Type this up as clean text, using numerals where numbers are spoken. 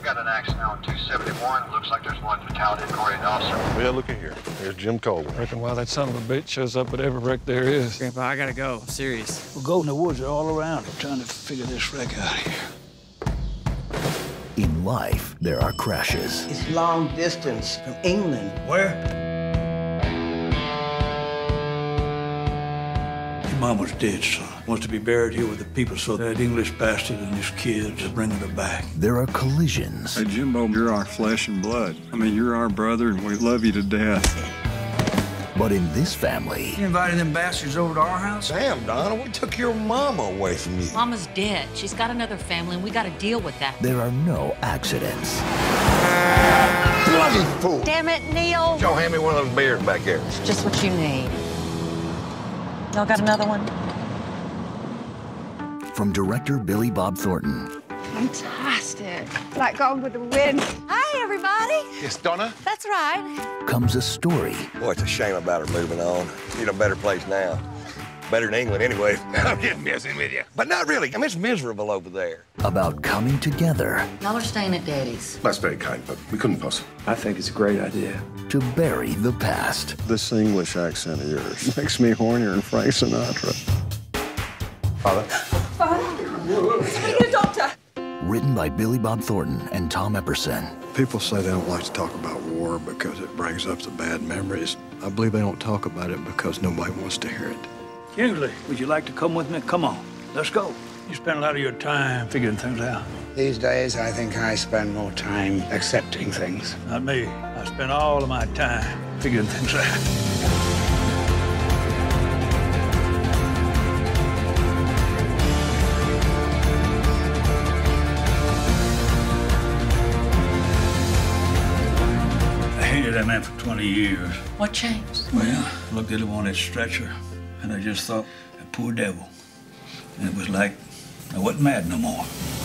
got an accident on 271. Looks like there's one fatality according to officer. Well, look at here. There's Jim Colvin. Reckon why that son of a bitch shows up at every wreck there is. Grandpa, I gotta go. I'm serious. We'll go in the woods all around. I'm trying to figure this wreck out here. In life, there are crashes. It's long distance from England. Where? Your mom was dead, son. Wants to be buried here with the people so that English bastard and his kids are bringing her back. There are collisions. Hey, Jimbo, you're our flesh and blood. I mean, you're our brother, and we love you to death. But in this family... You invited them bastards over to our house? Damn, Donna, we took your mama away from you. Mama's dead. She's got another family, and we gotta deal with that. There are no accidents. Bloody fool! Damn it, Neil! Joe, hand me one of those beers back there. It's just what you need. Y'all got another one? From director Billy Bob Thornton. Fantastic. Like Gone with the Wind. Hi, everybody. Yes, Donna? That's right. Comes a story. Boy, it's a shame about her moving on. She's in a better place now. Better than England, anyway. I'm just messing with you. But not really. I mean, it's miserable over there. About coming together. Y'all are staying at Daddy's. That's very kind, but we couldn't possibly. I think it's a great idea. To bury the past. This English accent of yours makes me hornier than Frank Sinatra. Father? Somebody get a doctor. Written by Billy Bob Thornton and Tom Epperson. People say they don't like to talk about war because it brings up the bad memories. I believe they don't talk about it because nobody wants to hear it. Kingsley, would you like to come with me? Come on, let's go. You spend a lot of your time figuring things out. These days, I think I spend more time accepting things. Not me. I spend all of my time figuring things out. I hated that man for 20 years. What changed? Well, I looked at him on that stretcher, and I just thought, that poor devil. And it was like I wasn't mad no more.